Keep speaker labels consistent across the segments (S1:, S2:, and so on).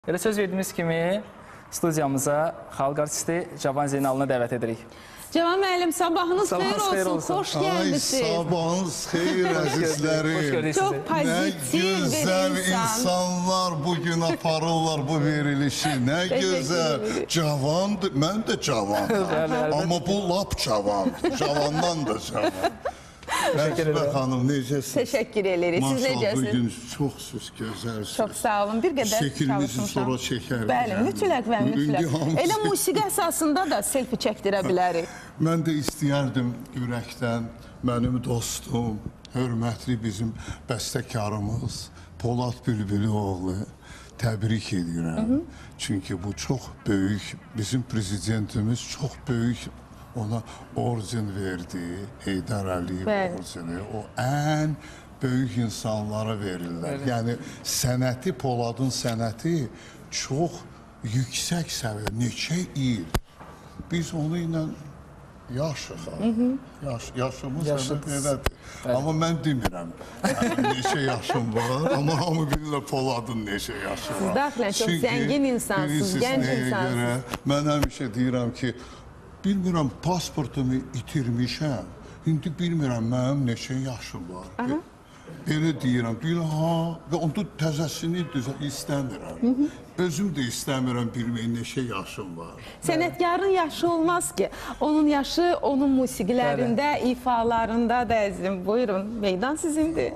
S1: Elə söz verdiğimiz kimi studiyamıza xalq artisti Cavan Zeynalını dəvət edirik.
S2: Cavan müəllim, sabahınız xeyir olsun, xoş gəlmişsiniz.
S3: Sabahınız xeyir əzizlərim.
S2: Çox pozitiv bir
S3: gözəl insanlar bugün aparırlar bu verilişi. Nə gözəl, cavandır, mən də cavanım. Amma bu lap cavan, cavandan da cavan. Əlbəttə xanım, necəsiniz?
S2: Təşəkkür ederiz, siz necəsiniz?
S3: Bugün çoxsuz, gözəlsiniz.
S2: Çox sağ olun, bir qədər
S3: şəkilimizi sonra çəkərik.
S2: Bəli, mütləq və mütləq. Elə musiqi əsasında da selfie çəkdirə bilərik.
S3: Mən də istəyərdim ürəkdən, mənim dostum, hörmətli bizim bəstəkarımız Polad Bülbüloğlu təbrik edirəm. Çünki bu çox böyük, bizim prezidentimiz çox böyük ona orzen verdi, Heydər Əliyev orzeni. O ən böyük insanlara verirlər. Yəni sənəti, Poladın sənəti çox yüksək səviyyə, neçə il. Biz onu ilə yaşıq, yaşımız elədir. Amma mən demirəm, neçə yaşım var, amma hamı bilirlər Poladın neçə yaşı var.
S2: Siz daxilən çox zəngin insansınız, gənc insansınız.
S3: Mən həmişə deyirəm ki, bilmirəm, pasportumu itirmişəm. İndi bilmirəm, mənim neçə yaşım var. Belə deyirəm, və onu təzəsini istəmirəm. Özüm də istəmirəm bilmək neçə yaşım var.
S2: Sənətkarın yaşı olmaz ki, onun yaşı onun musiqilərində, ifalarında da əzizim. Buyurun, meydan sizindir.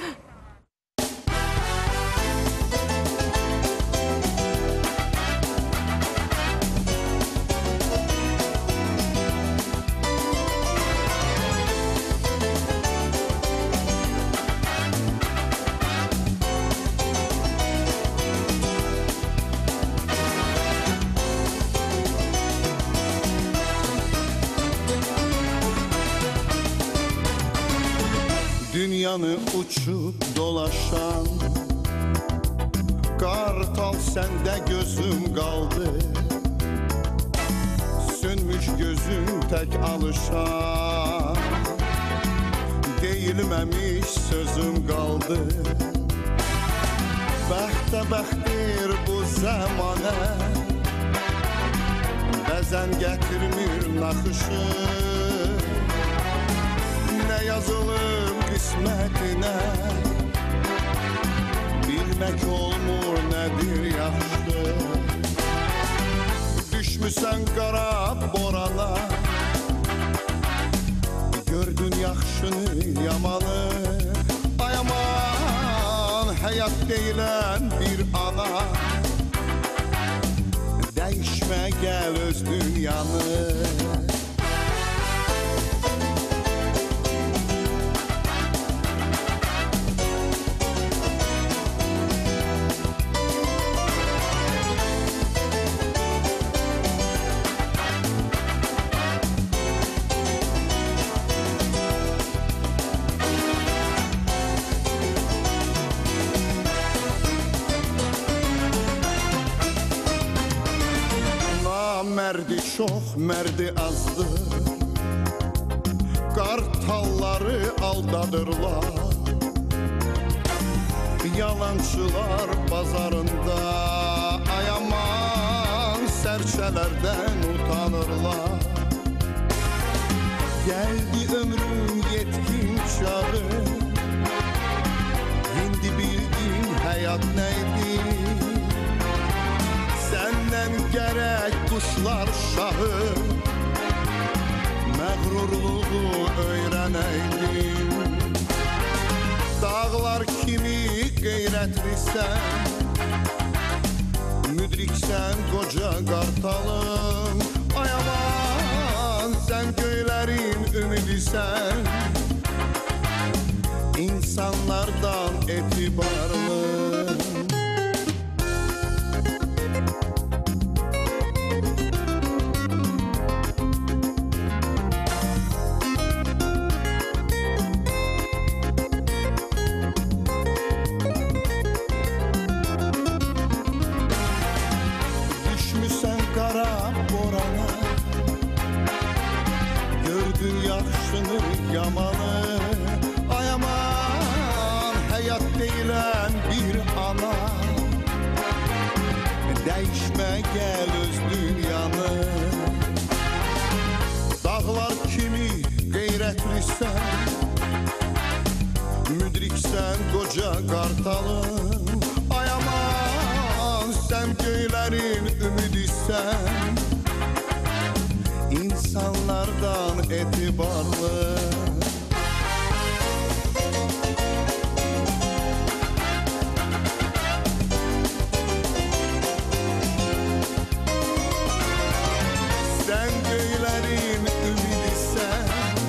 S4: Dünyanı uçup dolaşan Kartal sende gözüm kaldı Sönmüş gözüm tek alışan Değilmemiş sözüm kaldı Bəxtə bəxtdir bu zamana Bəzən gətirmir naxışı Ne yazılır qismətinə Bilmək olmur nədir yaxşı Düşmüsən qara borana Gördün yaxşını yamanı Ay aman həyat deyilən bir ana Dəyişmə gəl öz dünyanı Mərdi çox, mərdi azdır Qartalları aldadırlar Yalançılar bazarında Ay aman sərçələrdən utanırlar Gəldi ömrüm yetkin çağı İndi bildin həyat neydi Səndən gərək quşlar şahı Məğrurluğu öyrənəydin Dağlar kimi qeyrətlisən Müdriksən qoca qartalım Ay aman sən göylərin ümidisən İnsanlardan etibarlı Yaxşını yamanı Ay aman həyat deyilən bir ana Dəyişmə gəl öz dünyanı. Dağlar kimi qeyrətlisən, müdriksən qoca qartalım. Ay aman, sən göylərin ümidisən, insanlardan etibarlı. Sən göylərin ümidisən,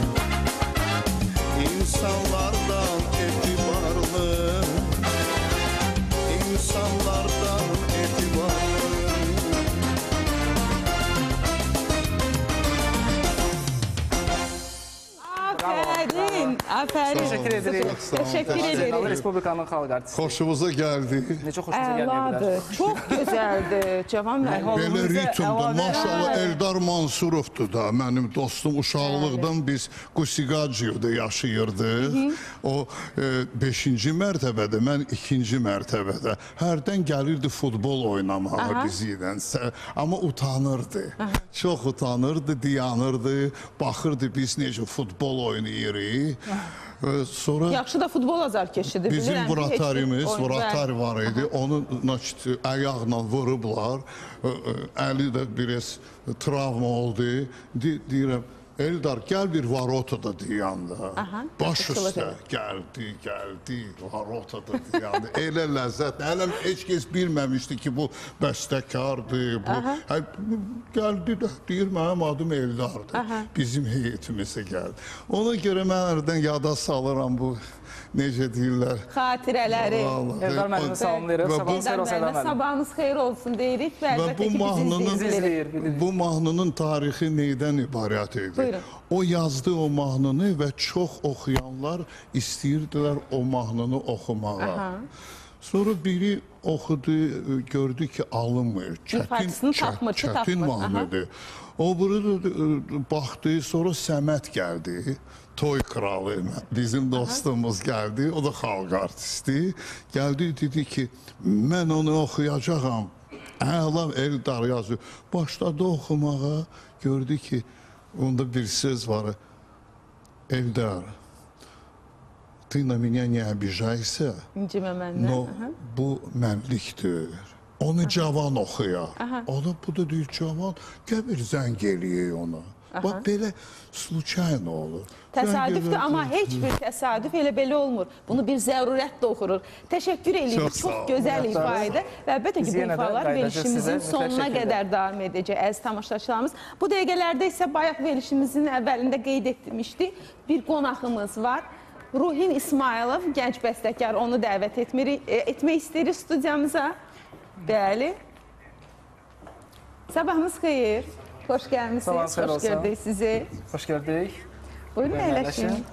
S4: insanlardan etibarlı, insanlardan etibarlı.
S2: Aferin, aferin.
S1: Teşekkür ederim.
S2: Teşekkür ederim.
S1: Respublikanın xalq artisti.
S3: Xoşumuza gəldi.
S1: Necə xoşunuza gəlməyə bilər?
S2: Əladır, çox gözəldir. Cavan bəy,
S3: Belə
S2: halımıza
S3: ritmdə
S2: əlavə-
S3: maşallah Eldar Mansurovdur da mənim dostum. Uşaqlıqdan biz Qusiqaciyevdə yaşayırdıq. O 5-ci mərtəbədə, mən 2-ci mərtəbədə. Hərdən gəlirdi futbol oynamağa bizi ilə. Amma utanırdı. Çox utanırdı, dayanırdı. Baxırdı biz necə futbol oynayırıq. Sonra
S2: Yaxşı da futbol azarkeşidir.
S3: bizim
S2: bilirəm ki,
S3: vratarimiz,
S2: heç bir oyun-
S3: vratar var idi. Onu ayaqla vurublar. Əli də biraz travma oldu. Deyirəm, Eldar, gəl bir varotada deyəndə. Baş üstə gəldi, varotada deyəndə. Elə ləzzət. Hələm heç kəs bilməmişdi ki, bu bəstəkardır. Gəldi də, deyir, mənim adım Eldardır. Bizim heyetimizə gəldi. Ona görə mən hərdən yada salıram bu, necə deyirlər.
S2: Xatirələri.
S1: Eldar müəllimi salamlayırıq. Sabahınız xeyir olsun, Eldar müəllim.
S2: Sabahınız xeyir olsun deyirik və
S3: Və
S2: əlbəttə
S3: bu
S2: ki,
S3: mahnının,
S2: bizi
S3: bu mahnının tarixi neydən ibarət idi?
S2: Buyurun.
S3: O yazdı o mahnını və çox oxuyanlar istəyirdilər o mahnını oxumağa. Sonra biri oxudu, gördü ki, alınmır.
S2: İfadəsini tapmır,
S3: Çətin mahnıdır. O burada baxdı, sonra Səməd gəldi. Toy kralı, bizim dostumuz gəldi. O da xalq artisti. Gəldi, dedi ki, mən onu oxuyacağam. Əlam Eldar yazıyor. Başladı oxumağa, gördü ki, onda bir söz var. Eldar, ты на меня не обижайся,
S2: İncimə məndən.
S3: но bu mənlikdir. Onu cavan oxuyar. O da bu da deyir cavan, gəl bir zəng eləyək ona. Bax belə случайно olur.
S2: Təsadüfdür, amma heç bir təsadüf elə belə olmur. Bunu bir zərurət doğurur. Təşəkkür edirik.
S3: Çox
S2: Çox
S3: sağ olun.
S2: gözəl ifadə və əlbəttə ki,
S1: Biz
S2: bu
S1: yenə də
S2: ifalar
S1: qayıdacağıq
S2: verilişimizin
S1: sizə.
S2: sonuna
S1: Mütləq
S2: qədər davam edəcək əziz tamaşaçılarımız. Bu dəqiqələrdə isə bayaq verilişimizin əvvəlində qeyd etmişdik. Bir qonağımız var. Ruhin İsmailov, gənc bəstəkar, onu dəvət etmək istəyirik studiyamıza. Bəli. Sabahınız xeyir. Xoş gəlmişsiniz.
S1: Sabahınız xeyir
S2: Xoş
S1: olsun.
S2: gördük sizi.
S1: Xoş gördük.
S2: Buyurun,
S1: Buyurun,
S2: əyləşin.
S1: əyləşin.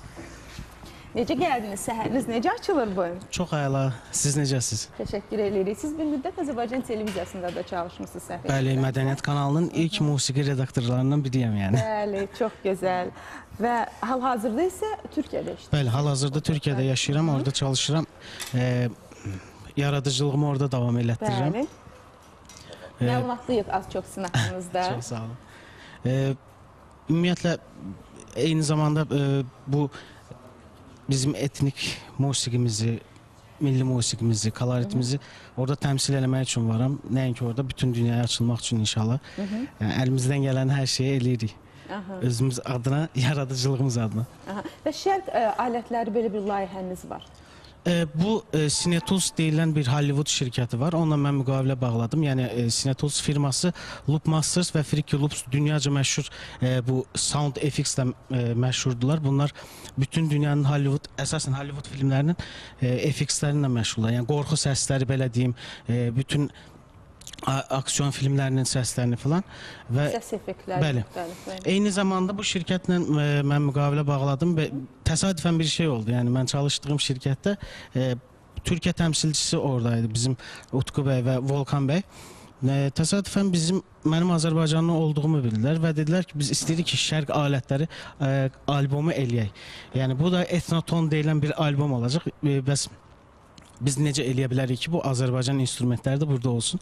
S2: Necə gəldiniz? Səhəriniz necə açılır bu?
S5: Çox əla. Siz necəsiz?
S2: Təşəkkür edirik. Siz bir müddət Azərbaycan televiziyasında da çalışmısınız səhv
S5: Bəli,
S2: etmirəmsə.
S5: Mədəniyyət kanalının ilk musiqi redaktorlarından biriyəm yəni.
S2: Bəli, çox gözəl. Və hal-hazırda isə Türkiyədə işləyirsiniz.
S5: Bəli, hal-hazırda Türkiyədə yaşayıram, orada çalışıram. Yaradıcılığımı orada davam elətdirirəm.
S2: Bəli. Məlumatlıyıq az çox sizin haqqınızda.
S5: Çox sağ olun. Ümumiyyətlə, eyni zamanda bu bizim etnik musiqimizi, milli musiqimizi, koloritimizi orada təmsil eləmək üçün varam. Nəinki orada bütün dünyaya açılmaq üçün inşallah. Yəni, əlimizdən gələn hər şeyi eləyirik. Özümüz adına, yaradıcılığımız adına.
S2: Və şərq alətləri belə bir layihəniz var.
S5: Bu Cinetools deyilən bir Hollywood şirkəti var. Onunla mən müqavilə bağladım. Yəni Cinetools firması Loop Masters və Freaky Loops dünyaca məşhur bu sound FX-lə məşhurdular. Bunlar bütün dünyanın Hollywood, əsasən Hollywood filmlərinin FX-lərinlə məşhurlar. Yəni qorxu səsləri belə deyim, bütün aksiyon filmlərinin səslərini falan və
S2: Səs effektləri.
S5: bəli. Eyni zamanda bu şirkətlə mən müqavilə bağladım və təsadüfən bir şey oldu. Yəni mən çalışdığım şirkətdə Türkiyə təmsilçisi oradaydı, bizim Utku bəy və Volkan bəy. Təsadüfən mənim Azərbaycanlı olduğumu bildilər və dedilər ki, biz istəyirik ki, şərq alətləri albomu eləyək. Yəni bu da Etnoton deyilən bir albom olacaq. Bəs biz necə eləyə bilərik ki, bu Azərbaycan instrumentləri də burada olsun.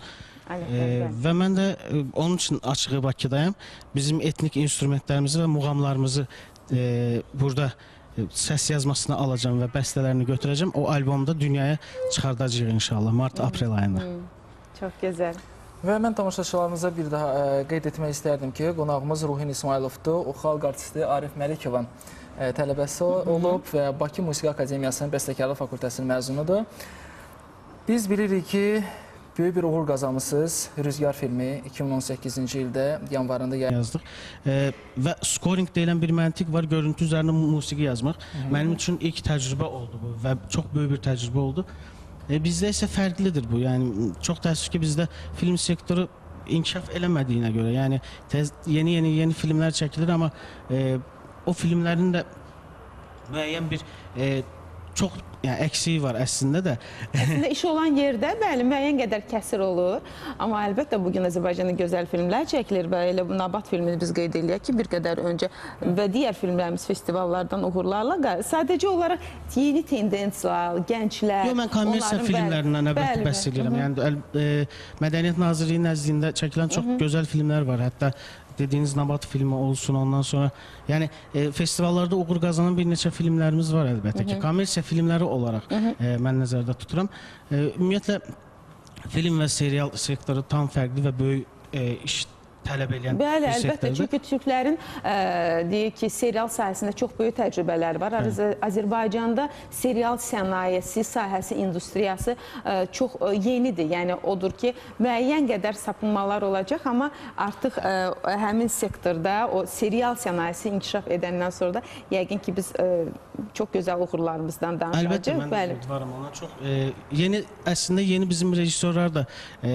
S5: Və mən də onun üçün açığı Bakıdayım. Bizim etnik instrumentlərimizi və muğamlarımızı burada səs yazmasına alacağım və bəstələrini götürəcəm. O albomda dünyaya çıxardacağıq inşallah mart-aprel ayında.
S2: Çox gözəl.
S1: Və mən tamaşaçılarımıza bir daha qeyd etmək istərdim ki, qonağımız Ruhin İsmayılovdur. O xalq artisti Arif Məlikovun tələbəsi olub və Bakı Musiqi Akademiyasının Bəstəkarlıq Fakültəsinin məzunudur. Biz bilirik ki, böyük bir uğur qazanmışsınız. Rüzgar filmi 2018-ci ildə yanvarında
S5: yazdıq. Və scoring deyilən bir məntiq var, görüntü üzərində musiqi yazmaq. Mənim üçün ilk təcrübə oldu bu və çox böyük bir təcrübə oldu. Bizdə isə fərqlidir bu. Yəni çox təəssüf ki, bizdə film sektoru inkişaf eləmədiyinə görə, yəni yeni filmlər çəkilir, amma o filmlərin də müəyyən bir çox əksiyi var əslində də.
S2: Əslində iş olan yerdə bəli müəyyən qədər kəsir olur. Amma əlbəttə bugün Azərbaycanda gözəl filmlər çəkilir və elə bu Nabat filmini biz qeyd eləyək ki, bir qədər öncə və digər filmlərimiz festivallardan uğurlarla sadəcə olaraq yeni tendensiyalar, gənclər.
S5: Yox, mən kommersiya filmlərindən əlbəttə bəhs edirəm. Yəni Mədəniyyət Nazirliyi nəzdində çəkilən çox gözəl filmlər var. Hətta dediyiniz Nabat filmi olsun, ondan sonra yəni festivallarda uğur qazanan bir neçə filmlərimiz var əlbəttə ki. Kommersiya filmləri olaraq mən nəzərdə tuturam. Ümumiyyətlə film və serial sektoru tam fərqli və böyük iş tələb edən bir sektordur.
S2: Bəli, əlbəttə, çünki türklərin deyək ki, serial sahəsində çox böyük təcrübələri var. Azərbaycanda serial sənayesi, sahəsi, industriyası çox yenidir. Yəni, odur ki, müəyyən qədər sapınmalar olacaq, amma artıq həmin sektorda o serial sənayesi inkişaf edəndən sonra da yəqin ki, biz çox gözəl uğurlarımızdan danışacaq.
S5: Əlbəttə, mən də ümidvaram ona. Əslində, yeni bizim rejissorlar da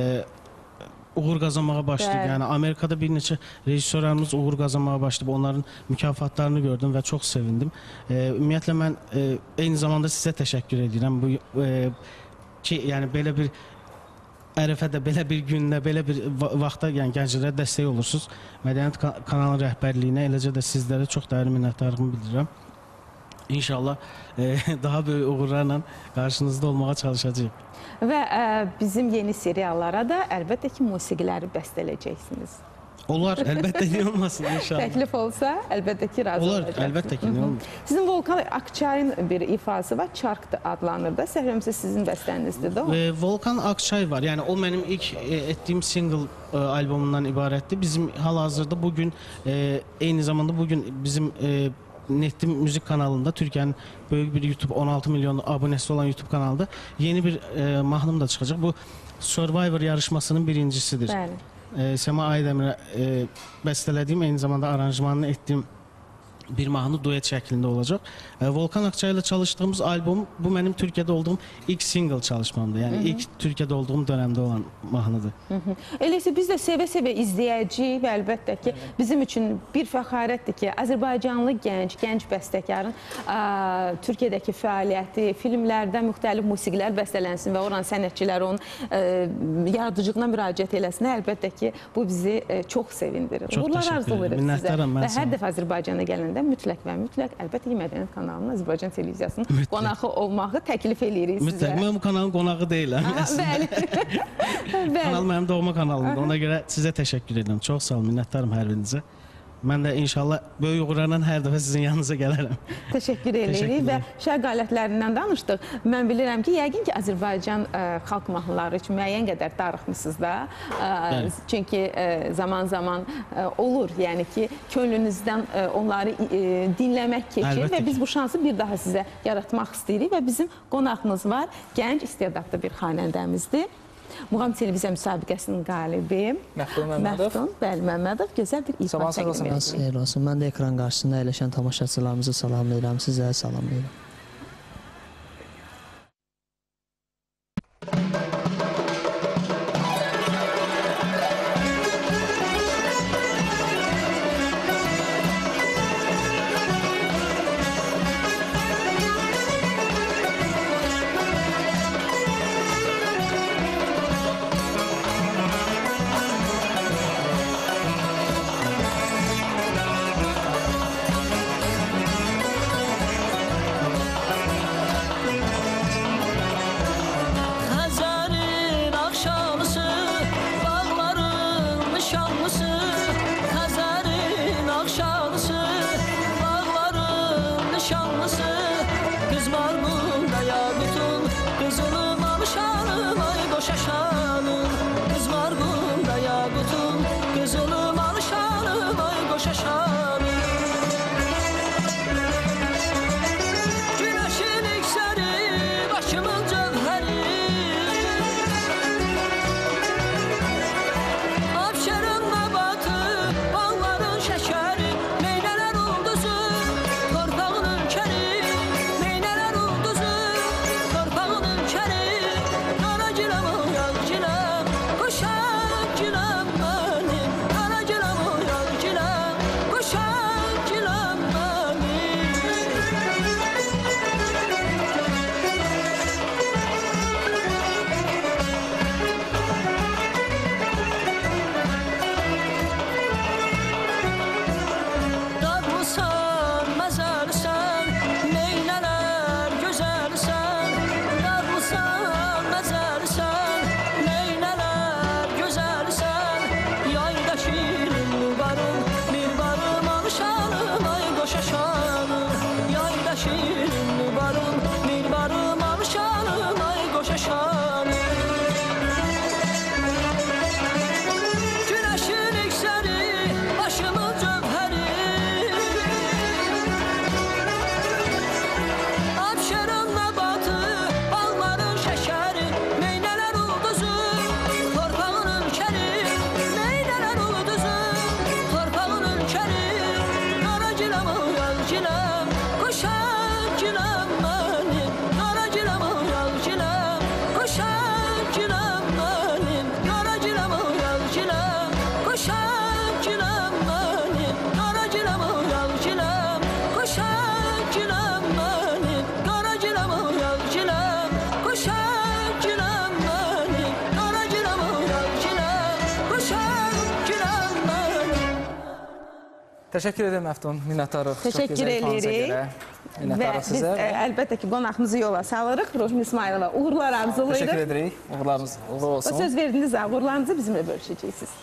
S5: uğur qazanmağa başlayıb. Yəni Amerikada bir neçə rejissorlarımız uğur qazanmağa başlayıb. Onların mükafatlarını gördüm və çox sevindim. Ümumiyyətlə mən eyni zamanda sizə təşəkkür edirəm. Ki, yəni belə bir ərəfədə, belə bir gündə, belə bir vaxtda yəni gənclərə dəstək olursunuz. Mədəniyyət kanalı rəhbərliyinə, eləcə də sizlərə çox dərin minnətdarlığımı bildirirəm. İnşallah daha böyük uğurlarla qarşınızda olmağa çalışacağıq.
S2: Və bizim yeni seriallara da əlbəttə ki, musiqiləri bəstələyəcəksiniz.
S5: Olar, əlbəttə ki, olmasın inşallah.
S2: Təklif olsa, əlbəttə ki, razı olacaqsınız.
S5: Olar, əlbəttə ki, olmasın.
S2: Sizin Volkan Akçayın bir ifası var, Çark adlanır da, səhvləmsə sizin bəstənizdir də o?
S5: Volkan Akçay var, yəni o mənim ilk etdiyim single albomundan ibarətdir. Bizim hal-hazırda bugün, eyni zamanda bugün bizim Netli müzik kanalında, Türkiye'nin böyük bir YouTube 16 milyon abonesi olan YouTube kanalında yeni bir mahnım da çıxacaq. Bu Survivor yarışmasının birincisidir. Sema Aydemir'e bəstələdiyim, eyni zamanda aranjmanını etdiyim bir mahnı duet şəklində olacaq. Volkan Akçay ilə çalışdığımız album, bu mənim Türkiye'de olduğum ilk single çalışmamdır. Yəni ilk Türkiye'de olduğum dönemde olan mahnıdır.
S2: Eləysə biz də sevə-sevə izləyəcəyik və əlbəttə ki, bizim üçün bir fəxarətdir ki, Azərbaycanlı gənc bəstəkarın Türkiyədəki fəaliyyəti, filmlərdə müxtəlif musiqilər bəstələnsin və oranın sənətçiləri onun yaradıcılığına müraciət eləsin. Əlbəttə ki, bu bizi çox sevindirir.
S5: Çox təşəkkür ederim. Minnətdaram mən
S2: və hər dəfə Azərbaycana gələndə mütləq və mütləq əlbəttə ki, Mədəniyyət kanalının, Azərbaycan televiziyasının qonağı olmağı təklif eləyirik sizə.
S5: Mütləq, mən bu kanalın qonağı deyiləm.
S2: Bəli.
S5: Kanal mənim doğma kanalımdır. Ona görə sizə təşəkkür edirəm. Çox sağ olun, minnətdarım hər birinizə. Mən də inşallah böyük uğurlarla hər dəfə sizin yanınıza gələrəm.
S2: Təşəkkür edirik və şərq alətlərindən danışdıq. Mən bilirəm ki, yəqin ki, Azərbaycan xalq mahnıları üçün müəyyən qədər darıxmısınız da. Çünki zaman-zaman olur, yəni ki, könlünüzdən onları dinləmək keçir və biz bu şansı bir daha sizə yaratmaq istəyirik və bizim qonağımız var, gənc istedadlı bir xanəndəmizdir. Muğam Televiziya müsabiqəsinin qalibi Məftun Məmmədov gözəl bir ifa təqdim edir.
S6: Mən də ekran qarşısında əyləşən tamaşaçılarımızı salamlayıram, sizə salamlayıram.
S1: Təşəkkür edirəm Məftun, minnətdarıq. Çox
S2: Təşəkkür
S1: gözəl ifanıza
S2: edirik.
S1: görə.
S2: Və
S1: Minnətdarıq
S2: biz
S1: sizə.
S2: əlbəttə ki, qonağımızı yola salırıq. Ruhin İsmailova uğurlar arzulayırıq.
S1: Təşəkkür edirik. Uğurlarınız uğurlu
S2: O
S1: olsun.
S2: söz verdiniz, uğurlarınızı bizimlə bölüşəcəksiniz.